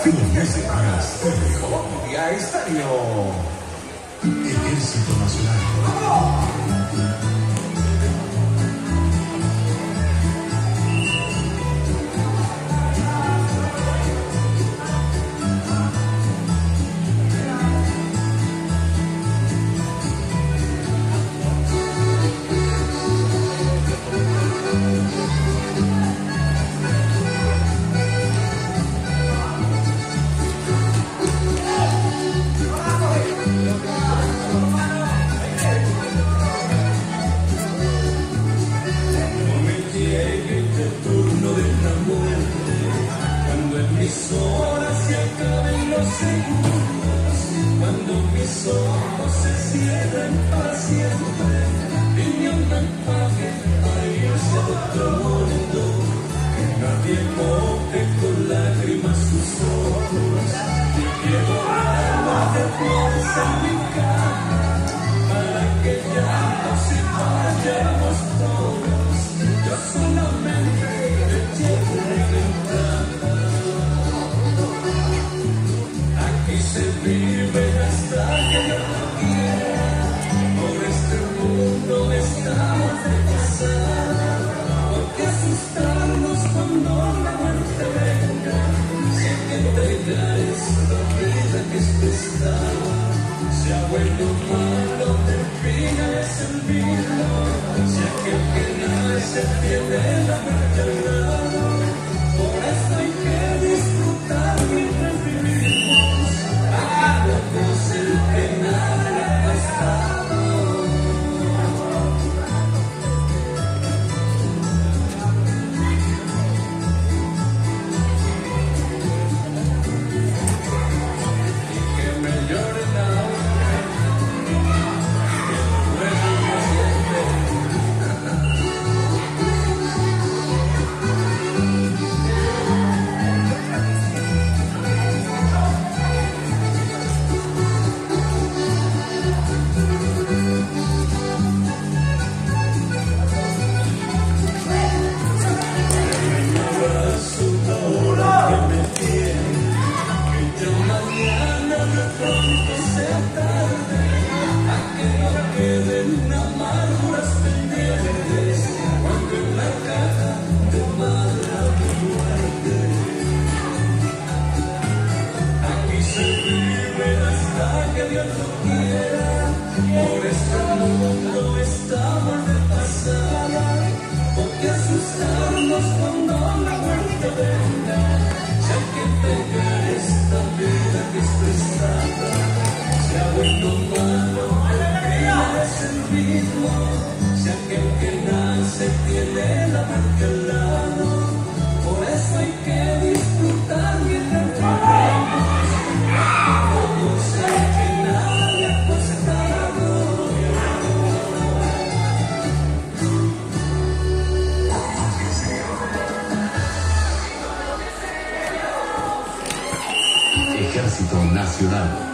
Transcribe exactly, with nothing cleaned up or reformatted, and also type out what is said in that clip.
Fin de semana estéreo. Día estéreo. Ejército Nacional. Horas se acaben los segundos, cuando mis ojos se cierren para siempre, y mi alma empaque para irse a otro mundo, que nadie moje con lágrimas sus ojos, y quiero agua de fuerza en mi cama, para que ya no se vayamos todos, yo solamente te llevo reventada. Se vive hasta que yo no quiera, por este mundo estamos de pasada, porque asustarnos cuando la muerte venga, si hay que entregar esta vida que es prestada, si ha vuelto malo termina de servirlo, si aquel que nace tiene la muerte al lado, por eso hay que disfrutar mientras vivimos. Es el que nada le ha costado. Y que me lloren ahora, que luego me siente. Por este mundo estamos de pasada, porque asustarnos cuando la muerte venga, si hay que entregar esta vida que es prestada, si ha vuelto malo termina de servirlo, si aquel que nace tiene la muerte al lado, por eso hay que disfrutar mientras vivimos. Yo sé que nadie ha costado. Ejército Nacional.